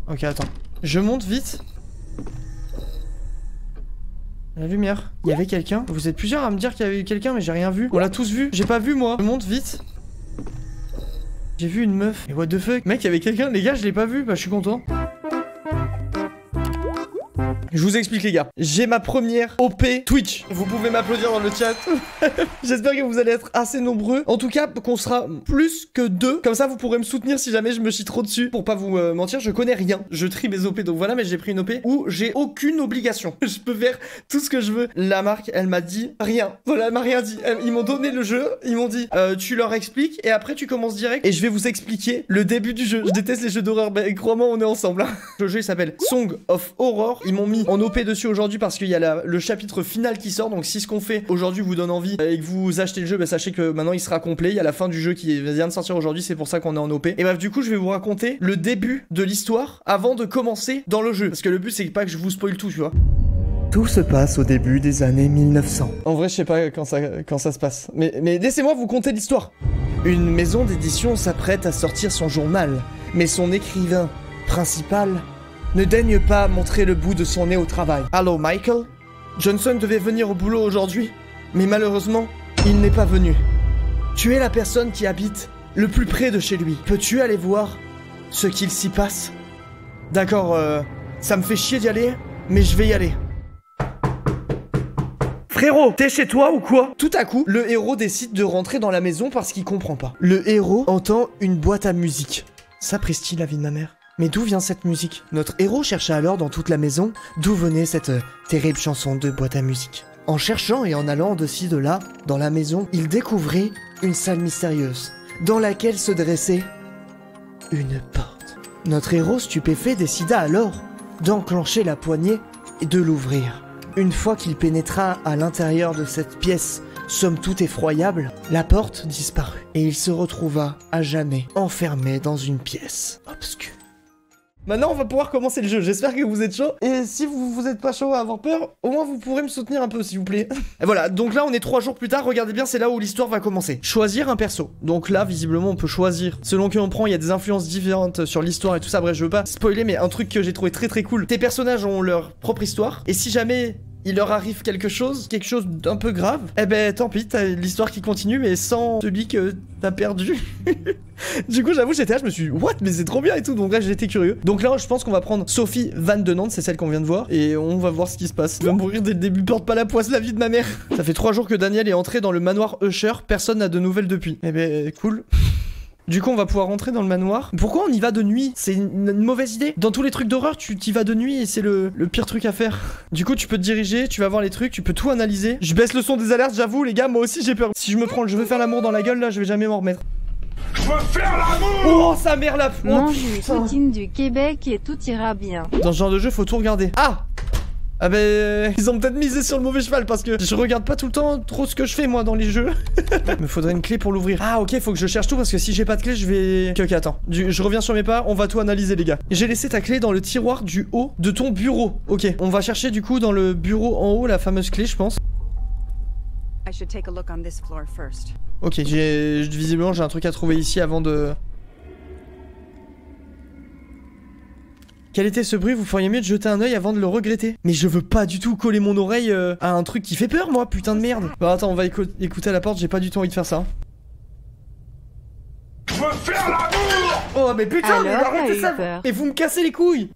Ok, attends. Je monte vite. La lumière. Il y avait quelqu'un. Vous êtes plusieurs à me dire qu'il y avait eu quelqu'un, mais j'ai rien vu. On l'a tous vu. J'ai pas vu, moi. Je monte vite. J'ai vu une meuf. Et what the fuck? Mec, il y avait quelqu'un. Les gars, je l'ai pas vu. Bah, je suis content. Je vous explique les gars, j'ai ma première OP Twitch. Vous pouvez m'applaudir dans le chat. J'espère que vous allez être assez nombreux. En tout cas, qu'on sera plus que 2. Comme ça, vous pourrez me soutenir si jamais je me chie trop dessus. Pour pas vous mentir, je connais rien. Je trie mes OP, donc voilà, mais j'ai pris une OP où j'ai aucune obligation. Je peux faire tout ce que je veux. La marque, elle m'a dit rien. Voilà, elle m'a rien dit. Ils m'ont donné le jeu, ils m'ont dit tu leur expliques et après tu commences direct et je vais vous expliquer le début du jeu. Je déteste les jeux d'horreur, mais crois-moi, on est ensemble. Hein. Le jeu, il s'appelle Song of Horror. Ils m'ont mis en OP dessus aujourd'hui parce qu'il y a le chapitre final qui sort. Donc si ce qu'on fait aujourd'hui vous donne envie et que vous achetez le jeu, bah, sachez que maintenant il sera complet. Il y a la fin du jeu qui vient de sortir aujourd'hui, c'est pour ça qu'on est en OP. Et bref, du coup je vais vous raconter le début de l'histoire avant de commencer dans le jeu. Parce que le but c'est pas que je vous spoil tout, tu vois. Tout se passe au début des années 1900. En vrai je sais pas quand ça se passe. Mais laissez-moi vous conter l'histoire. Une maison d'édition s'apprête à sortir son journal. Mais son écrivain principal ne daigne pas montrer le bout de son nez au travail. Allô Michael? Johnson devait venir au boulot aujourd'hui, mais malheureusement, il n'est pas venu. Tu es la personne qui habite le plus près de chez lui. Peux-tu aller voir ce qu'il s'y passe? D'accord, ça me fait chier d'y aller, mais je vais y aller. Frérot, t'es chez toi ou quoi? Tout à coup, le héros décide de rentrer dans la maison parce qu'il comprend pas. Le héros entend une boîte à musique. Sapristi, la vie de ma mère. Mais d'où vient cette musique? Notre héros chercha alors dans toute la maison d'où venait cette terrible chanson de boîte à musique. En cherchant et en allant de ci de là, dans la maison, il découvrit une salle mystérieuse, dans laquelle se dressait une porte. Notre héros stupéfait décida alors d'enclencher la poignée et de l'ouvrir. Une fois qu'il pénétra à l'intérieur de cette pièce, somme toute effroyable, la porte disparut et il se retrouva à jamais enfermé dans une pièce obscure. Maintenant, on va pouvoir commencer le jeu. J'espère que vous êtes chaud. Et si vous êtes pas chaud à avoir peur, au moins vous pourrez me soutenir un peu, s'il vous plaît. Et voilà, donc là, on est 3 jours plus tard. Regardez bien, c'est là où l'histoire va commencer. Choisir un perso. Donc là, visiblement, on peut choisir. Selon qui on prend, il y a des influences différentes sur l'histoire et tout ça. Bref, je veux pas spoiler, mais un truc que j'ai trouvé très cool. Tes personnages ont leur propre histoire. Et si jamais il leur arrive quelque chose d'un peu grave, eh ben tant pis, t'as l'histoire qui continue, mais sans celui que t'as perdu. Du coup, j'avoue, j'étais là, je me suis dit, what? Mais c'est trop bien et tout, donc là, j'étais curieux. Donc là, je pense qu'on va prendre Sophie Van de Nantes, c'est celle qu'on vient de voir, et on va voir ce qui se passe. Il va mourir dès le début, porte pas la poisse, la vie de ma mère. Ça fait 3 jours que Daniel est entré dans le manoir Usher, personne n'a de nouvelles depuis. Eh ben, cool. Du coup, on va pouvoir rentrer dans le manoir. Pourquoi on y va de nuit? C'est une mauvaise idée. Dans tous les trucs d'horreur, tu t'y vas de nuit et c'est le pire truc à faire. Du coup, tu peux te diriger, tu vas voir les trucs, tu peux tout analyser. Je baisse le son des alertes, j'avoue, les gars, moi aussi j'ai peur. Si je me prends je veux faire l'amour dans la gueule, là, je vais jamais m'en remettre. Je veux faire l'amour! Oh, sa mère là! Mange du poutine du Québec et tout ira bien. Dans ce genre de jeu, faut tout regarder. Ah ben, ils ont peut-être misé sur le mauvais cheval parce que je regarde pas tout le temps trop ce que je fais moi dans les jeux. Il me faudrait une clé pour l'ouvrir. Ah ok, faut que je cherche tout parce que si j'ai pas de clé, je vais... Ok, attends. Je reviens sur mes pas, on va tout analyser les gars. J'ai laissé ta clé dans le tiroir du haut de ton bureau. Ok, on va chercher du coup dans le bureau en haut la fameuse clé, je pense. Ok, visiblement j'ai un truc à trouver ici avant de... Quel était ce bruit? Vous feriez mieux de jeter un œil avant de le regretter. Mais je veux pas du tout coller mon oreille à un truc qui fait peur, moi, putain de merde. Bon, attends, on va écouter à la porte, j'ai pas du tout envie de faire ça. Je veux faire l'amour! Oh, mais putain, mais arrêtez ça! Et vous me cassez les couilles!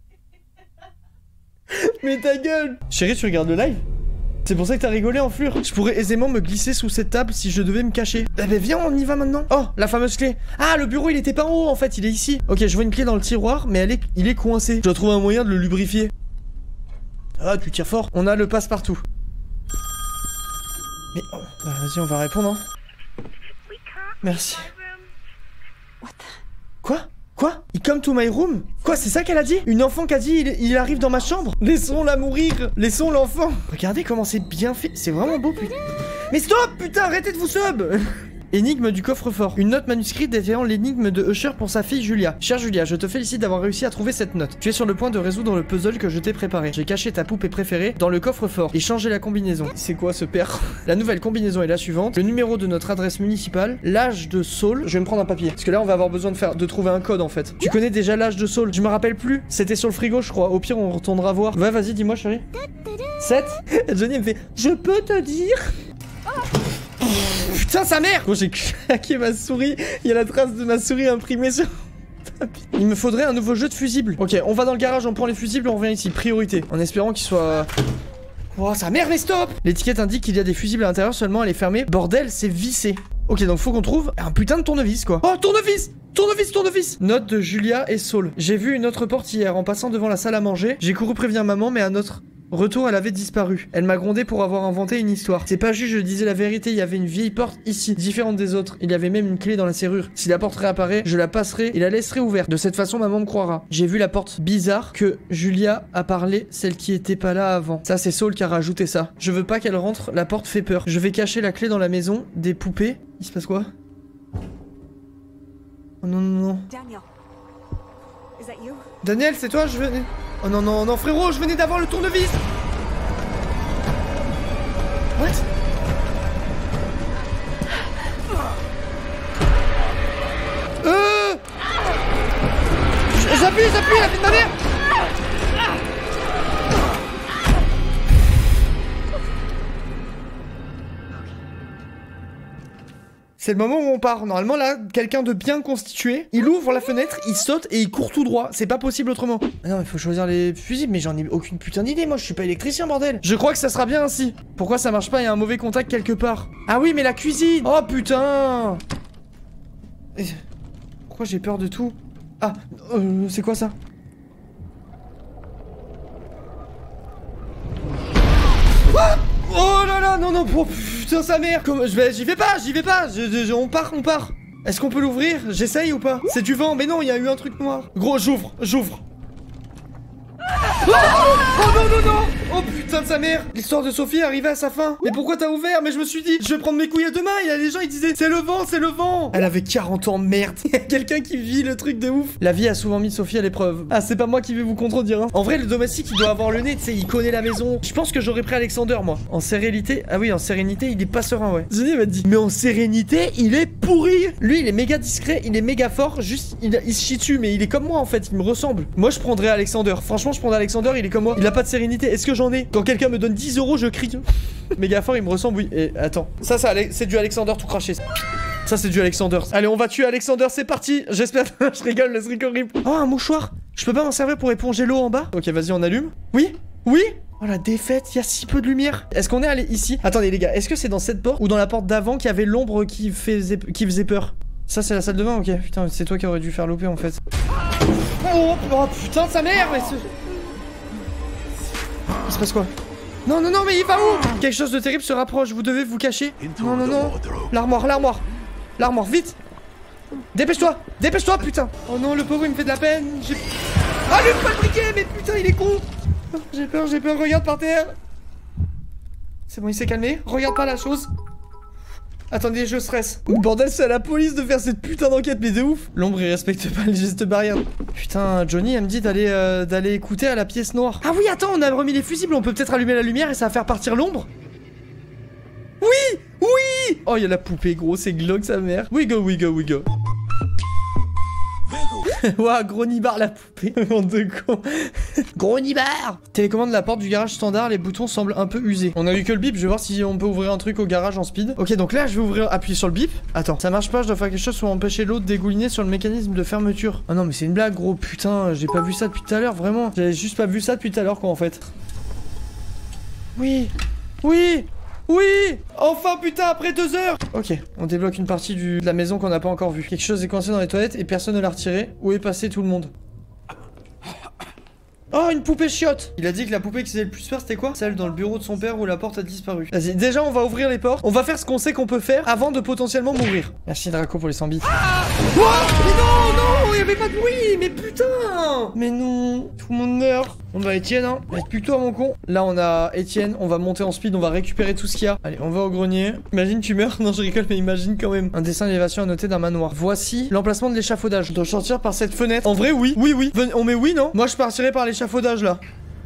Mais ta gueule! Chérie, tu regardes le live? C'est pour ça que t'as rigolé en fleur. Je pourrais aisément me glisser sous cette table si je devais me cacher. Eh ben viens, on y va maintenant. Oh, la fameuse clé. Ah, le bureau il était pas en haut en fait, il est ici. Ok, je vois une clé dans le tiroir, mais il est coincé. Je dois trouver un moyen de le lubrifier. Ah, tu tires fort. On a le passe-partout. Mais oh, bah, vas-y, on va répondre. Hein. Merci. Quoi? Quoi? Il come to my room? Quoi, c'est ça qu'elle a dit? Une enfant qui a dit il arrive dans ma chambre? Laissons-la mourir. Laissons l'enfant. Regardez comment c'est bien fait. C'est vraiment beau, putain. Mais stop, putain, arrêtez de vous sub. Énigme du coffre-fort. Une note manuscrite détaillant l'énigme de Usher pour sa fille Julia. Chère Julia, je te félicite d'avoir réussi à trouver cette note. Tu es sur le point de résoudre le puzzle que je t'ai préparé. J'ai caché ta poupée préférée dans le coffre-fort et changé la combinaison. C'est quoi ce père? La nouvelle combinaison est la suivante. Le numéro de notre adresse municipale, l'âge de Saul. Je vais me prendre un papier. Parce que là, on va avoir besoin de trouver un code en fait. Tu connais déjà l'âge de Saul? Je me rappelle plus. C'était sur le frigo, je crois. Au pire, on retournera voir. Ouais, vas-y, dis-moi, chérie. 7. Johnny me fait, je peux te dire. Putain, sa mère! Bon, j'ai claqué ma souris. Il y a la trace de ma souris imprimée sur... Il me faudrait un nouveau jeu de fusibles. Ok, on va dans le garage, on prend les fusibles, on revient ici. Priorité. En espérant qu'il soit... Oh, sa mère, mais stop! L'étiquette indique qu'il y a des fusibles à l'intérieur, seulement elle est fermée. Bordel, c'est vissé. Ok, donc faut qu'on trouve un putain de tournevis, quoi. Oh, tournevis! Tournevis, tournevis! Note de Julia et Saul. J'ai vu une autre porte hier en passant devant la salle à manger. J'ai couru prévenir maman, mais à notre retour, elle avait disparu. Elle m'a grondé pour avoir inventé une histoire. C'est pas juste, je disais la vérité, il y avait une vieille porte ici, différente des autres. Il y avait même une clé dans la serrure. Si la porte réapparaît, je la passerai et la laisserai ouverte. De cette façon, maman me croira. J'ai vu la porte bizarre que Julia a parlé, celle qui était pas là avant. Ça, c'est Saul qui a rajouté ça. Je veux pas qu'elle rentre, la porte fait peur. Je vais cacher la clé dans la maison des poupées. Il se passe quoi? Oh non, non, non. Daniel, c'est toi? Je venais... Oh non, non, non, frérot, je venais d'avoir le tournevis. What? J'appuie, la vie de ma mère. C'est le moment où on part. Normalement, là, quelqu'un de bien constitué, il ouvre la fenêtre, il saute et il court tout droit. C'est pas possible autrement. Ah non, il faut choisir les fusibles, mais j'en ai aucune putain d'idée. Moi, je suis pas électricien, bordel. Je crois que ça sera bien ainsi. Pourquoi ça marche pas? Il y a un mauvais contact quelque part. Ah oui, mais la cuisine. Oh putain. Pourquoi j'ai peur de tout? Ah, c'est quoi ça? Ah! Oh là là, non, non, oh, putain, sa mère. J'y vais pas. On part. Est-ce qu'on peut l'ouvrir? J'essaye ou pas? C'est du vent, mais non, il y a eu un truc noir. Gros, j'ouvre. Oh, oh non, non, non. Oh putain de sa mère. L'histoire de Sophie est arrivée à sa fin. Mais pourquoi t'as ouvert? Mais je me suis dit, je vais prendre mes couilles à deux mains. Il y a les gens, ils disaient, c'est le vent. Elle avait 40 ans, merde. Il y a quelqu'un qui vit le truc de ouf. La vie a souvent mis Sophie à l'épreuve. Ah, c'est pas moi qui vais vous contredire, hein. En vrai, le domestique, il doit avoir le nez, tu sais, il connaît la maison. Je pense que j'aurais pris Alexander, moi. En sérénité. Ah oui, en sérénité, il est pas serein, ouais. Johnny m'a dit, mais en sérénité, il est pourri. Lui, il est méga discret, il est méga fort. Juste, il se chie dessus, mais il est comme moi, en fait. Il me ressemble. Moi, je prendrais Alexander. Franchement, je prendrais Alexander, il est comme moi. Il a pas de sérénité. Est-ce que j'en ai? Quand quelqu'un me donne 10 €, je crie. Méga fort, il me ressemble, oui. Et attends. Ça c'est du Alexander tout craché. Ça, c'est du Alexander. Allez, on va tuer Alexander, c'est parti. J'espère. Je rigole, le truc horrible. Oh, un mouchoir. Je peux pas m'en servir pour éponger l'eau en bas? Ok, vas-y, on allume. Oui? Oui? Oh, la défaite, il y a si peu de lumière. Est-ce qu'on est allé ici? Attendez, les gars, est-ce que c'est dans cette porte ou dans la porte d'avant qu'il y avait l'ombre qui faisait peur? Ça, c'est la salle de bain, ok. Putain, c'est toi qui aurais dû faire louper en fait. Oh putain, sa mère, mais il se passe quoi? Non, non, non, mais il va où? Quelque chose de terrible se rapproche, vous devez vous cacher. Non, non, non. L'armoire, vite. Dépêche-toi, putain. Oh non, le pauvre, il me fait de la peine. Allume pas le briquet, mais putain, il est con. J'ai peur, regarde par terre. C'est bon, il s'est calmé. Regarde pas la chose. Attendez, je stresse. Bordel, c'est à la police de faire cette putain d'enquête, mais de ouf. L'ombre, il respecte pas les gestes barrières. Putain, Johnny, elle me dit d'aller écouter à la pièce noire. Ah oui, attends, on a remis les fusibles, on peut peut-être allumer la lumière et ça va faire partir l'ombre. Oui. Oh, il y a la poupée, gros, c'est glauque, sa mère. We go. Ouah, gros nibar la poupée. Bande de con. Gros nibar. Télécommande de la porte du garage standard, les boutons semblent un peu usés. On a eu que le bip, je vais voir si on peut ouvrir un truc au garage en speed. Ok, donc là, je vais appuyer sur le bip. Attends, ça marche pas, je dois faire quelque chose pour empêcher l'eau de dégouliner sur le mécanisme de fermeture. Ah non, mais c'est une blague, gros, putain, j'ai pas vu ça depuis tout à l'heure, vraiment. J'avais juste pas vu ça depuis tout à l'heure, quoi, en fait. Oui. Enfin, putain, après 2 heures. Ok, on débloque une partie de la maison qu'on n'a pas encore vue. Quelque chose est coincé dans les toilettes et personne ne l'a retiré. Où est passé tout le monde? Oh, une poupée chiotte. Il a dit que la poupée qui faisait le plus peur, c'était quoi? Celle dans le bureau de son père où la porte a disparu. Vas-y, déjà, on va ouvrir les portes. On va faire ce qu'on sait qu'on peut faire avant de potentiellement mourir. Merci, Draco, pour les 100 bits. Ah oh, mais non, y avait pas de bruit, mais putain. Mais non, tout le monde meurt. On va Étienne, hein. Plutôt à mon con. Là, on a Étienne, on va monter en speed, on va récupérer tout ce qu'il y a. Allez, on va au grenier. Imagine, tu meurs. Non, je rigole, mais imagine quand même. Un dessin d'élévation à noter d'un manoir. Voici l'emplacement de l'échafaudage. Je dois sortir par cette fenêtre. En vrai, oui. Oui, oui. On met oui, non? Moi, je partirai par l'échafaudage, là.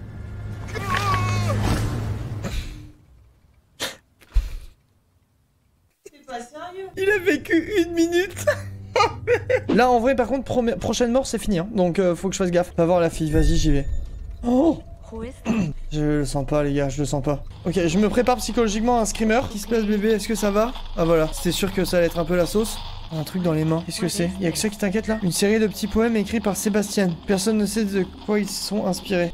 C'est pas sérieux. Il a vécu 1 minute. Là, en vrai, par contre, prochaine mort, c'est fini. Hein. Donc, faut que je fasse gaffe. Va voir la fille, vas-y, j'y vais. Oh! Je le sens pas, les gars, je le sens pas. Ok, je me prépare psychologiquement à un screamer. Qu'est-ce qui se passe, bébé? Est-ce que ça va? Ah, voilà. C'était sûr que ça allait être un peu la sauce. Un truc dans les mains. Qu'est-ce que c'est? Y'a que ça qui t'inquiète là? Une série de petits poèmes écrits par Sébastien. Personne ne sait de quoi ils sont inspirés.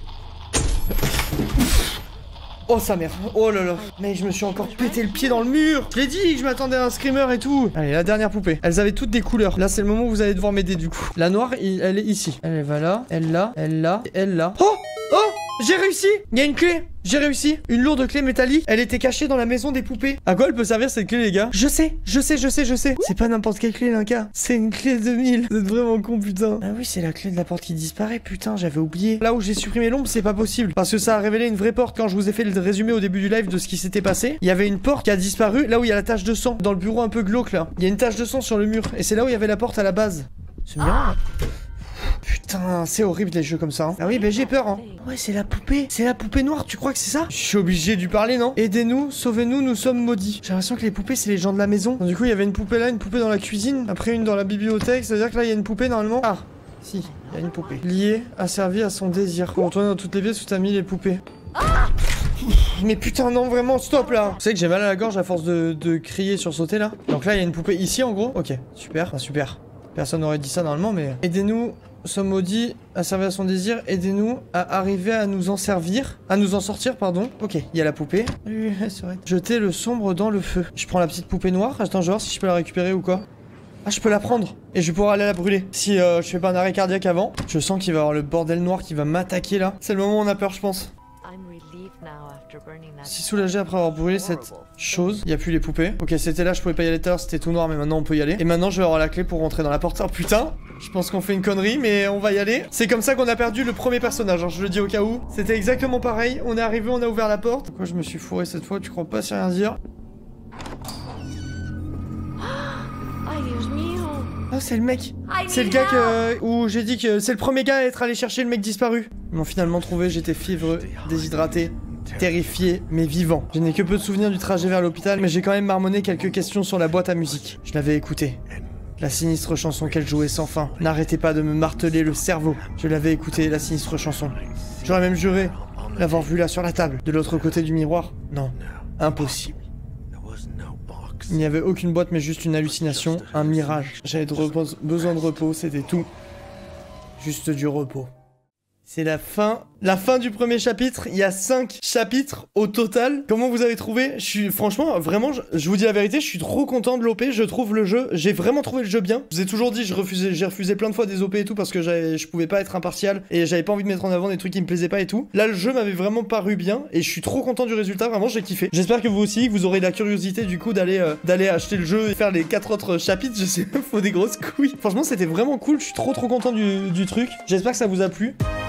Oh sa mère, oh là là. Mais je me suis encore pété le pied dans le mur. Je l'ai dit que je m'attendais à un screamer et tout. Allez, la dernière poupée. Elles avaient toutes des couleurs. Là, c'est le moment où vous allez devoir m'aider du coup. La noire, elle est ici. Elle va là, elle là, elle là, elle là. Oh! Oh! J'ai réussi! Il y a une clé! J'ai réussi! Une lourde clé métallique. Elle était cachée dans la maison des poupées. À quoi elle peut servir cette clé, les gars? Je sais! C'est pas n'importe quelle clé, Linka. C'est une clé 2000. Vous êtes vraiment con, putain. Ah oui, c'est la clé de la porte qui disparaît, putain, j'avais oublié. Là où j'ai supprimé l'ombre, c'est pas possible. Parce que ça a révélé une vraie porte. Quand je vous ai fait le résumé au début du live de ce qui s'était passé, il y avait une porte qui a disparu là où il y a la tache de sang. Dans le bureau un peu glauque, là. Il y a une tache de sang sur le mur. Et c'est là où il y avait la porte à la base. C'est bien. Putain, c'est horrible les jeux comme ça. Hein. Ah oui, bah j'ai peur. Hein. Ouais, c'est la poupée. C'est la poupée noire, tu crois que c'est ça? Je suis obligé de lui parler, non? Aidez-nous, sauvez-nous, nous sommes maudits. J'ai l'impression que les poupées, c'est les gens de la maison. Donc, du coup, il y avait une poupée là, une poupée dans la cuisine, après une dans la bibliothèque. C'est-à-dire que là, il y a une poupée normalement. Ah, si, il y a une poupée. Liée, asservie à son désir. Pour retourner dans toutes les pièces où t'as mis les poupées. Mais putain non vraiment stop là. Vous savez que j'ai mal à la gorge à force de crier sur sauter là. Donc là il y a une poupée ici en gros. Ok super, enfin, super. Personne n'aurait dit ça normalement mais... Aidez-nous, sommes maudits, à servir à son désir. Aidez-nous à arriver à nous en servir. À nous en sortir pardon. Ok, il y a la poupée. Oui c'est vrai. Jetez le sombre dans le feu. Je prends la petite poupée noire. Attends je vais voir si je peux la récupérer ou quoi. Ah je peux la prendre. Et je vais pouvoir aller la brûler. Si je fais pas un arrêt cardiaque avant. Je sens qu'il va y avoir le bordel noir qui va m'attaquer là. C'est le moment où on a peur je pense. Si soulagé après avoir brûlé cette chose, il n'y a plus les poupées. Ok, c'était là, je pouvais pas y aller tout à l'heure, c'était tout noir, mais maintenant on peut y aller. Et maintenant je vais avoir la clé pour rentrer dans la porte. Oh putain, je pense qu'on fait une connerie, mais on va y aller. C'est comme ça qu'on a perdu le premier personnage, hein, je le dis au cas où. C'était exactement pareil, on est arrivé, on a ouvert la porte. Pourquoi je me suis fourré cette fois, tu crois pas, c'est rien dire. Oh, c'est le mec. C'est le gars où j'ai dit que c'est le premier gars à être allé chercher le mec disparu. Ils m'ont finalement trouvé, j'étais fiévreux, déshydraté, terrifié, mais vivant. Je n'ai que peu de souvenirs du trajet vers l'hôpital, mais j'ai quand même marmonné quelques questions sur la boîte à musique. Je l'avais écoutée. La sinistre chanson qu'elle jouait sans fin n'arrêtait pas de me marteler le cerveau. Je l'avais écoutée, la sinistre chanson. J'aurais même juré l'avoir vue là sur la table, de l'autre côté du miroir. Non, impossible. Il n'y avait aucune boîte mais juste une hallucination, un mirage. J'avais besoin de repos, c'était tout. Juste du repos. C'est la fin du premier chapitre. Il y a 5 chapitres au total. Comment vous avez trouvé? Je suis franchement, vraiment, je vous dis la vérité, je suis trop content de l'OP. Je trouve le jeu, j'ai vraiment trouvé le jeu bien. Je vous ai toujours dit, j'ai refusé plein de fois des OP et tout parce que je pouvais pas être impartial et j'avais pas envie de mettre en avant des trucs qui me plaisaient pas et tout. Là, le jeu m'avait vraiment paru bien et je suis trop content du résultat. Vraiment, j'ai kiffé. J'espère que vous aussi, que vous aurez la curiosité du coup d'aller acheter le jeu et faire les 4 autres chapitres. Je sais pas, faut des grosses couilles. Franchement, c'était vraiment cool. Je suis trop content du truc. J'espère que ça vous a plu.